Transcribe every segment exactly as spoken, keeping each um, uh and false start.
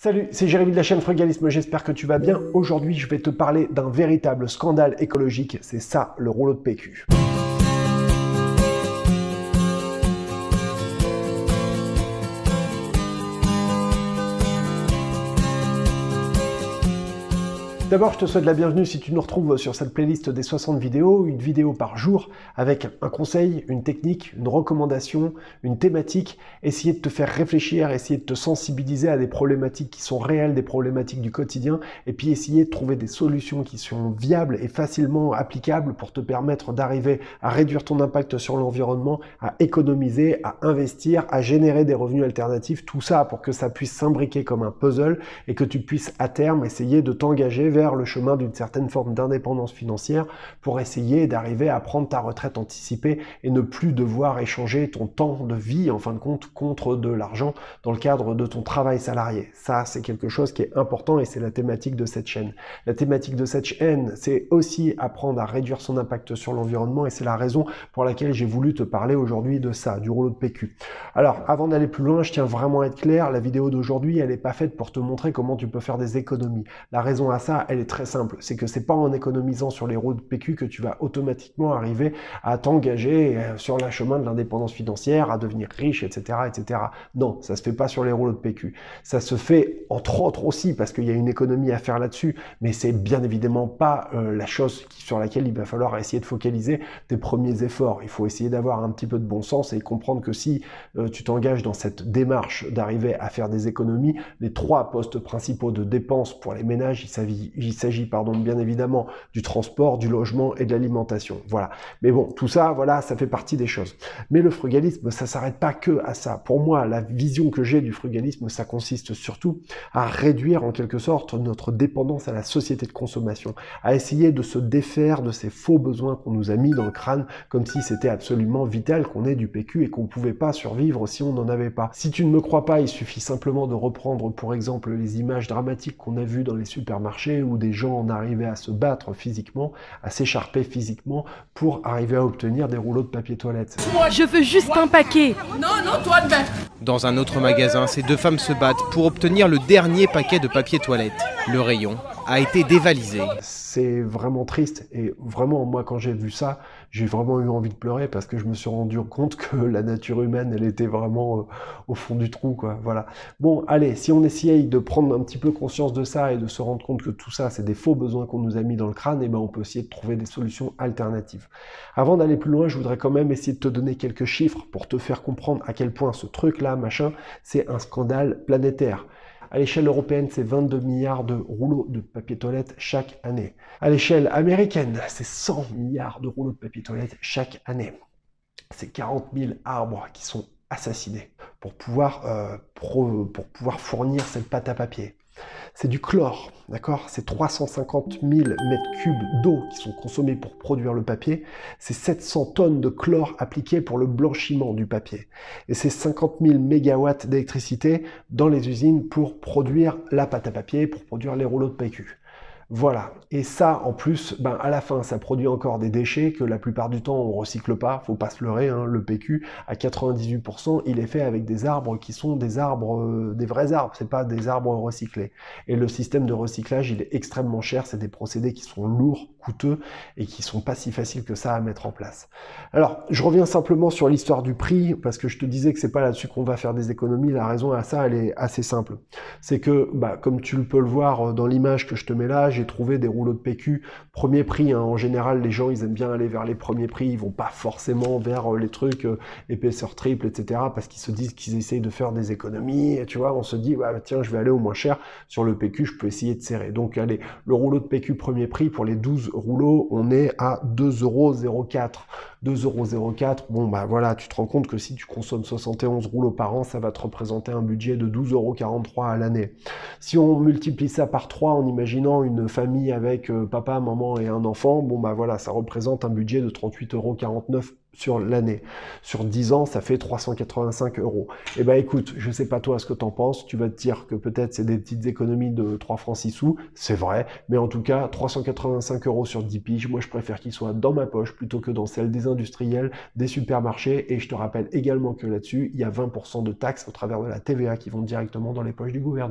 Salut, c'est Jérémy de la chaîne Frugalisme, j'espère que tu vas bien. Aujourd'hui, je vais te parler d'un véritable scandale écologique, c'est ça, le rouleau de P Q. D'abord, je te souhaite la bienvenue si tu nous retrouves sur cette playlist des soixante vidéos, une vidéo par jour avec un conseil, une technique, une recommandation, une thématique, essayer de te faire réfléchir, essayer de te sensibiliser à des problématiques qui sont réelles, des problématiques du quotidien, et puis essayer de trouver des solutions qui sont viables et facilement applicables pour te permettre d'arriver à réduire ton impact sur l'environnement, à économiser, à investir, à générer des revenus alternatifs, tout ça pour que ça puisse s'imbriquer comme un puzzle et que tu puisses à terme essayer de t'engager vers le chemin d'une certaine forme d'indépendance financière pour essayer d'arriver à prendre ta retraite anticipée et ne plus devoir échanger ton temps de vie, en fin de compte, contre de l'argent dans le cadre de ton travail salarié. Ça, c'est quelque chose qui est important et c'est la thématique de cette chaîne. La thématique de cette chaîne, c'est aussi apprendre à réduire son impact sur l'environnement et c'est la raison pour laquelle j'ai voulu te parler aujourd'hui de ça, du rouleau de P Q. Alors, avant d'aller plus loin, je tiens vraiment à être clair, la vidéo d'aujourd'hui, elle n'est pas faite pour te montrer comment tu peux faire des économies. La raison à ça, elle est très simple, c'est que c'est pas en économisant sur les rouleaux de P Q que tu vas automatiquement arriver à t'engager sur le chemin de l'indépendance financière, à devenir riche, et cetera, et cetera. Non, ça se fait pas sur les rouleaux de P Q. Ça se fait entre autres aussi parce qu'il y a une économie à faire là-dessus, mais c'est bien évidemment pas euh, la chose qui, sur laquelle il va falloir essayer de focaliser tes premiers efforts. Il faut essayer d'avoir un petit peu de bon sens et comprendre que si euh, tu t'engages dans cette démarche d'arriver à faire des économies, les trois postes principaux de dépenses pour les ménages, il s'agit Il s'agit, pardon, bien évidemment, du transport, du logement et de l'alimentation. Voilà. Mais bon, tout ça, voilà, ça fait partie des choses. Mais le frugalisme, ça s'arrête pas que à ça. Pour moi, la vision que j'ai du frugalisme, ça consiste surtout à réduire, en quelque sorte, notre dépendance à la société de consommation, à essayer de se défaire de ces faux besoins qu'on nous a mis dans le crâne, comme si c'était absolument vital qu'on ait du P Q et qu'on pouvait pas survivre si on n'en avait pas. Si tu ne me crois pas, il suffit simplement de reprendre, pour exemple, les images dramatiques qu'on a vues dans les supermarchés où des gens en arrivaient à se battre physiquement, à s'écharper physiquement pour arriver à obtenir des rouleaux de papier toilette. Je veux juste un paquet. Non, non, toi de Dans un autre magasin, ces deux femmes se battent pour obtenir le dernier paquet de papier toilette. Le rayon a été dévalisé. C'est vraiment triste et vraiment, moi, quand j'ai vu ça, j'ai vraiment eu envie de pleurer parce que je me suis rendu compte que la nature humaine, elle était vraiment euh, au fond du trou, quoi. Voilà. Bon, allez, si on essaye de prendre un petit peu conscience de ça et de se rendre compte que tout ça, c'est des faux besoins qu'on nous a mis dans le crâne, et ben on peut essayer de trouver des solutions alternatives. Avant d'aller plus loin, je voudrais quand même essayer de te donner quelques chiffres pour te faire comprendre à quel point ce truc-là, machin, c'est un scandale planétaire. À l'échelle européenne, c'est vingt-deux milliards de rouleaux de papier toilette chaque année. À l'échelle américaine, c'est cent milliards de rouleaux de papier toilette chaque année. C'est quarante mille arbres qui sont assassinés pour pouvoir, euh, pro, pour pouvoir fournir cette pâte à papier. C'est du chlore, d'accord? C'est trois cent cinquante mille mètres cubes d'eau qui sont consommés pour produire le papier. C'est sept cents tonnes de chlore appliquées pour le blanchiment du papier. Et c'est cinquante mille mégawatts d'électricité dans les usines pour produire la pâte à papier, pour produire les rouleaux de P Q. Voilà, et ça en plus, ben à la fin ça produit encore des déchets que la plupart du temps on recycle pas, faut pas se leurrer, hein, le P Q à quatre-vingt-dix-huit pour cent il est fait avec des arbres qui sont des arbres, euh, des vrais arbres, c'est pas des arbres recyclés. Et le système de recyclage il est extrêmement cher, c'est des procédés qui sont lourds, coûteux et qui sont pas si faciles que ça à mettre en place. Alors je reviens simplement sur l'histoire du prix parce que je te disais que c'est pas là-dessus qu'on va faire des économies, la raison à ça elle est assez simple. C'est que bah, comme tu peux le voir dans l'image que je te mets là, j'ai trouvé des rouleaux de P Q premier prix, hein. En général les gens ils aiment bien aller vers les premiers prix, ils vont pas forcément vers les trucs euh, épaisseur triple, et cetera parce qu'ils se disent qu'ils essayent de faire des économies, et tu vois, on se dit bah, tiens je vais aller au moins cher sur le P Q, je peux essayer de serrer. Donc allez, le rouleau de P Q premier prix pour les douze rouleaux, on est à deux euros zéro quatre. deux euros zéro quatre, bon bah voilà, tu te rends compte que si tu consommes soixante et onze rouleaux par an, ça va te représenter un budget de douze euros quarante-trois à l'année. Si on multiplie ça par trois en imaginant une famille avec euh, papa, maman et un enfant, bon bah voilà, ça représente un budget de trente-huit euros quarante-neuf sur l'année. Sur dix ans, ça fait trois cent quatre-vingt-cinq euros. Et ben écoute, je sais pas toi ce que t'en penses, tu vas te dire que peut-être c'est des petites économies de trois francs six sous, c'est vrai, mais en tout cas, trois cent quatre-vingt-cinq euros sur dix piges, moi je préfère qu'ils soient dans ma poche plutôt que dans celle des industriels, des supermarchés, et je te rappelle également que là-dessus, il y a vingt pour cent de taxes au travers de la T V A qui vont directement dans les poches du gouvernement.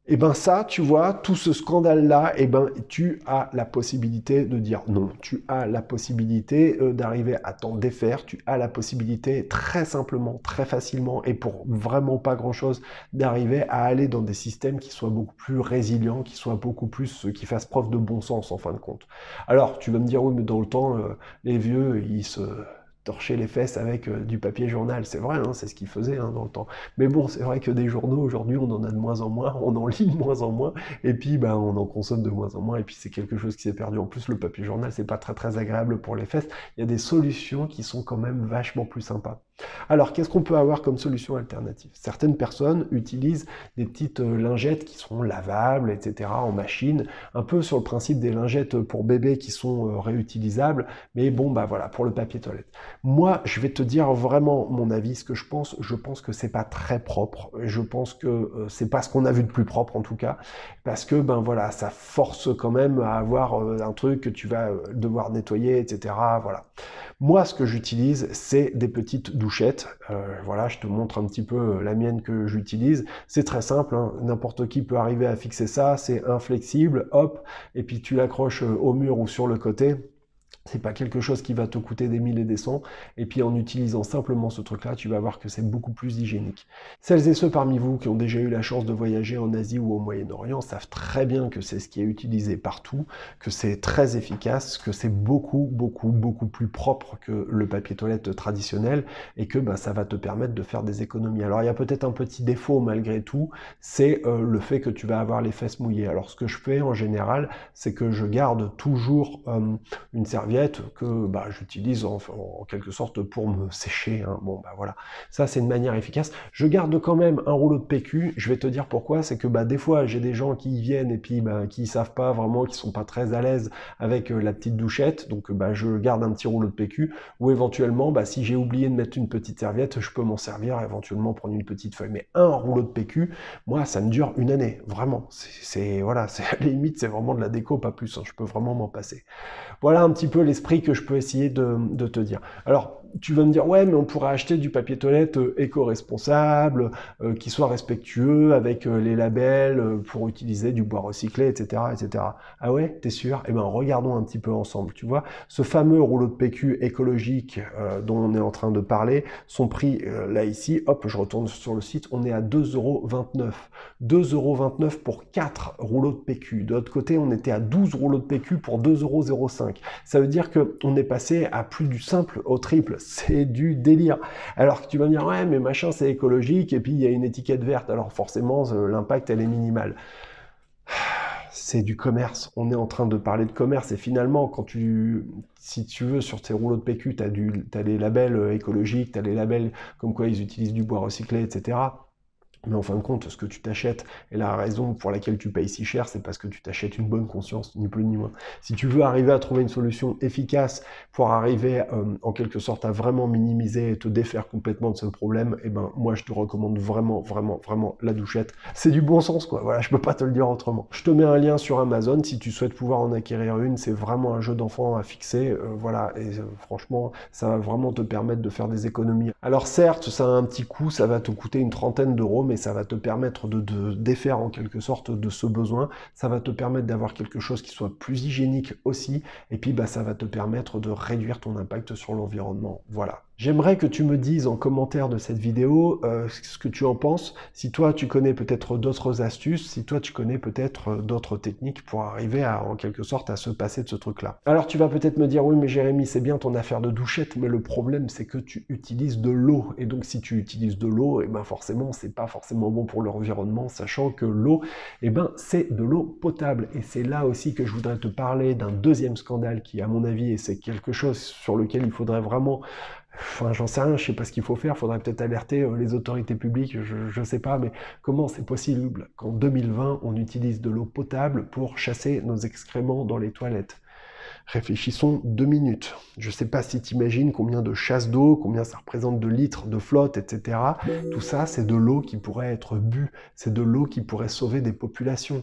Et ben ça, tu vois, tout ce scandale-là, et ben tu as la possibilité de dire non. Tu as la possibilité euh, d'arriver à t'en défaire. Tu as la possibilité très simplement, très facilement, et pour vraiment pas grand-chose, d'arriver à aller dans des systèmes qui soient beaucoup plus résilients, qui soient beaucoup plus, euh, qui fassent preuve de bon sens en fin de compte. Alors, tu vas me dire, oui, mais dans le temps, euh, les vieux, ils se torcher les fesses avec euh, du papier journal. C'est vrai, hein, c'est ce qu'ils faisaient hein, dans le temps. Mais bon, c'est vrai que des journaux, aujourd'hui, on en a de moins en moins, on en lit de moins en moins, et puis ben, on en consomme de moins en moins, et puis c'est quelque chose qui s'est perdu. En plus, le papier journal, c'est pas très très agréable pour les fesses. Il y a des solutions qui sont quand même vachement plus sympas. Alors, qu'est-ce qu'on peut avoir comme solution alternative? Certaines personnes utilisent des petites euh, lingettes qui sont lavables, et cetera, en machine, un peu sur le principe des lingettes pour bébés qui sont euh, réutilisables, mais bon, bah voilà, pour le papier toilette. Moi, je vais te dire vraiment mon avis, ce que je pense. Je pense que c'est pas très propre. Je pense que euh, c'est pas ce qu'on a vu de plus propre en tout cas, parce que ben voilà, ça force quand même à avoir euh, un truc que tu vas euh, devoir nettoyer, et cetera. Voilà. Moi, ce que j'utilise, c'est des petites douchettes. Euh, voilà, je te montre un petit peu la mienne que j'utilise. C'est très simple, hein. N'importe qui peut arriver à fixer ça. C'est inflexible, hop, et puis tu l'accroches au mur ou sur le côté. C'est pas quelque chose qui va te coûter des mille et des cents. Et puis en utilisant simplement ce truc-là, tu vas voir que c'est beaucoup plus hygiénique. Celles et ceux parmi vous qui ont déjà eu la chance de voyager en Asie ou au Moyen-Orient savent très bien que c'est ce qui est utilisé partout, que c'est très efficace, que c'est beaucoup, beaucoup, beaucoup plus propre que le papier toilette traditionnel et que ben, ça va te permettre de faire des économies. Alors il y a peut-être un petit défaut malgré tout, c'est euh, le fait que tu vas avoir les fesses mouillées. Alors ce que je fais en général, c'est que je garde toujours euh, une serviette que bah, j'utilise en, en quelque sorte pour me sécher. Hein. Bon, bah voilà, ça c'est une manière efficace. Je garde quand même un rouleau de P Q. Je vais te dire pourquoi. C'est que bah, des fois j'ai des gens qui y viennent et puis bah, qui savent pas vraiment, qui sont pas très à l'aise avec euh, la petite douchette. Donc bah, je garde un petit rouleau de P Q. Ou éventuellement, bah, si j'ai oublié de mettre une petite serviette, je peux m'en servir, éventuellement prendre une petite feuille. Mais un rouleau de P Q, moi ça me dure une année, vraiment. C'est voilà, c'est à la limite c'est vraiment de la déco, pas plus. Hein. Je peux vraiment m'en passer. Voilà un petit peu l'esprit que je peux essayer de, de te dire. Alors, tu vas me dire, ouais, mais on pourrait acheter du papier toilette euh, éco-responsable, euh, qui soit respectueux, avec euh, les labels euh, pour utiliser du bois recyclé, et cetera, et cetera. Ah ouais, t'es sûr? Eh ben, regardons un petit peu ensemble. Tu vois, ce fameux rouleau de P Q écologique euh, dont on est en train de parler, son prix, euh, là, ici, hop, je retourne sur le site, on est à deux euros vingt-neuf. deux euros vingt-neuf pour quatre rouleaux de P Q. De l'autre côté, on était à douze rouleaux de P Q pour deux euros zéro cinq. Ça veut dire qu'on est passé à plus du simple au triple. C'est du délire. Alors que tu vas me dire, ouais, mais machin, c'est écologique, et puis il y a une étiquette verte. Alors forcément, l'impact, elle est minimale. C'est du commerce. On est en train de parler de commerce. Et finalement, quand tu, si tu veux, sur tes rouleaux de P Q, tu as, du, t'as les labels écologiques, tu as les labels comme quoi ils utilisent du bois recyclé, et cetera. Mais en fin de compte, ce que tu t'achètes, et la raison pour laquelle tu payes si cher, c'est parce que tu t'achètes une bonne conscience, ni plus ni moins. Si tu veux arriver à trouver une solution efficace pour arriver euh, en quelque sorte à vraiment minimiser et te défaire complètement de ce problème, eh ben moi je te recommande vraiment, vraiment, vraiment la douchette. C'est du bon sens quoi, voilà, je peux pas te le dire autrement. Je te mets un lien sur Amazon si tu souhaites pouvoir en acquérir une, c'est vraiment un jeu d'enfant à fixer, euh, voilà, et euh, franchement, ça va vraiment te permettre de faire des économies. Alors certes, ça a un petit coût, ça va te coûter une trentaine d'euros, mais ça va te permettre de, de défaire en quelque sorte de ce besoin, ça va te permettre d'avoir quelque chose qui soit plus hygiénique aussi, et puis bah, ça va te permettre de réduire ton impact sur l'environnement. Voilà. J'aimerais que tu me dises en commentaire de cette vidéo euh, ce que tu en penses, si toi tu connais peut-être d'autres astuces, si toi tu connais peut-être d'autres techniques pour arriver à, en quelque sorte à se passer de ce truc-là. Alors tu vas peut-être me dire, oui mais Jérémy, c'est bien ton affaire de douchette, mais le problème c'est que tu utilises de l'eau, et donc si tu utilises de l'eau, et ben forcément c'est pas forcément bon pour l'environnement, sachant que l'eau, et ben c'est de l'eau potable, et c'est là aussi que je voudrais te parler d'un deuxième scandale qui à mon avis, et c'est quelque chose sur lequel il faudrait vraiment... Enfin, j'en sais rien, je sais pas ce qu'il faut faire, il faudrait peut-être alerter euh, les autorités publiques, je ne sais pas, mais comment c'est possible qu'en deux mille vingt, on utilise de l'eau potable pour chasser nos excréments dans les toilettes? Réfléchissons deux minutes. Je ne sais pas si tu imagines combien de chasses d'eau, combien ça représente de litres de flotte, et cetera. Tout ça, c'est de l'eau qui pourrait être bue, c'est de l'eau qui pourrait sauver des populations.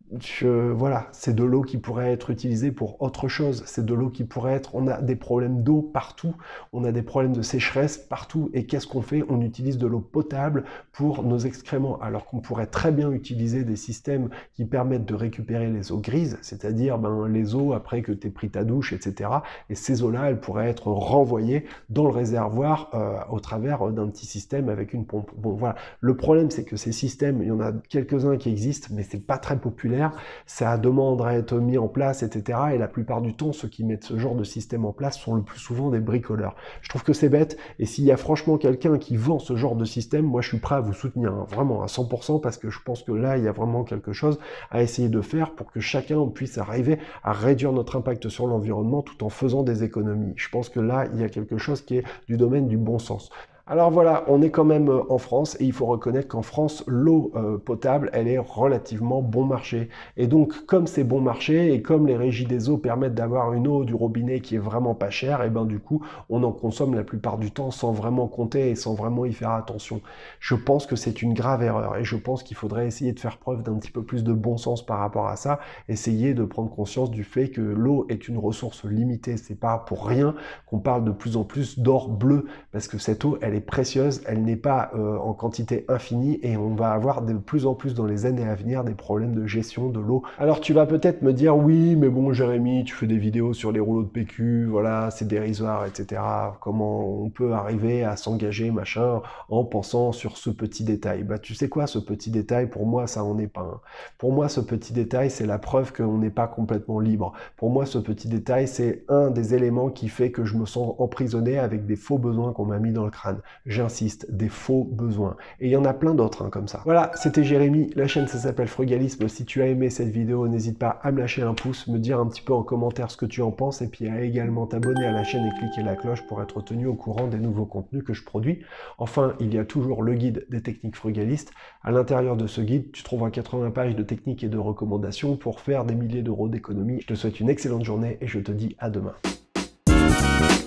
Je, voilà, c'est de l'eau qui pourrait être utilisée pour autre chose, c'est de l'eau qui pourrait être, on a des problèmes d'eau partout, on a des problèmes de sécheresse partout, et qu'est-ce qu'on fait? On utilise de l'eau potable pour nos excréments, alors qu'on pourrait très bien utiliser des systèmes qui permettent de récupérer les eaux grises, c'est-à-dire ben, les eaux après que tu aies pris ta douche, et cetera. Et ces eaux-là, elles pourraient être renvoyées dans le réservoir euh, au travers d'un petit système avec une pompe. Bon, voilà. Le problème, c'est que ces systèmes, il y en a quelques-uns qui existent, mais c'est pas très populaire. Ça demande à être mis en place, et cetera. Et la plupart du temps, ceux qui mettent ce genre de système en place sont le plus souvent des bricoleurs. Je trouve que c'est bête, et s'il y a franchement quelqu'un qui vend ce genre de système, moi je suis prêt à vous soutenir, hein, vraiment à cent pour cent, parce que je pense que là, il y a vraiment quelque chose à essayer de faire pour que chacun puisse arriver à réduire notre impact sur l'environnement tout en faisant des économies. Je pense que là, il y a quelque chose qui est du domaine du bon sens. Alors voilà, on est quand même en France et il faut reconnaître qu'en France, l'eau euh, potable, elle est relativement bon marché. Et donc, comme c'est bon marché et comme les régies des eaux permettent d'avoir une eau du robinet qui est vraiment pas chère, et ben du coup, on en consomme la plupart du temps sans vraiment compter et sans vraiment y faire attention. Je pense que c'est une grave erreur et je pense qu'il faudrait essayer de faire preuve d'un petit peu plus de bon sens par rapport à ça, essayer de prendre conscience du fait que l'eau est une ressource limitée. C'est pas pour rien qu'on parle de plus en plus d'or bleu, parce que cette eau, elle est précieuse, elle n'est pas euh, en quantité infinie et on va avoir de plus en plus dans les années à venir des problèmes de gestion de l'eau. Alors tu vas peut-être me dire oui mais bon Jérémy, tu fais des vidéos sur les rouleaux de P Q, voilà c'est dérisoire, et cetera. Comment on peut arriver à s'engager machin en pensant sur ce petit détail? Bah tu sais quoi, ce petit détail pour moi ça en est pas un. Pour moi ce petit détail c'est la preuve qu'on n'est pas complètement libre. Pour moi ce petit détail c'est un des éléments qui fait que je me sens emprisonné avec des faux besoins qu'on m'a mis dans le crâne. J'insiste, des faux besoins. Et il y en a plein d'autres hein, comme ça. Voilà, c'était Jérémy, la chaîne ça s'appelle Frugalisme. Si tu as aimé cette vidéo, n'hésite pas à me lâcher un pouce, me dire un petit peu en commentaire ce que tu en penses, et puis à également t'abonner à la chaîne et cliquer la cloche pour être tenu au courant des nouveaux contenus que je produis. Enfin, il y a toujours le guide des techniques frugalistes. À l'intérieur de ce guide, tu trouveras quatre-vingts pages de techniques et de recommandations pour faire des milliers d'euros d'économies. Je te souhaite une excellente journée et je te dis à demain.